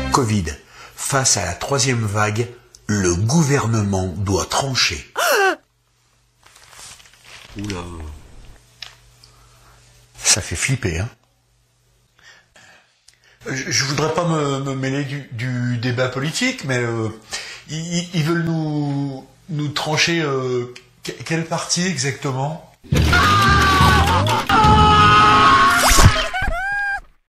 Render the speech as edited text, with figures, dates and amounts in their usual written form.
Covid. Face à la troisième vague, le gouvernement doit trancher. Oula. Ça fait flipper, hein. Je voudrais pas me mêler du débat politique, mais ils veulent nous trancher quel parti exactement ?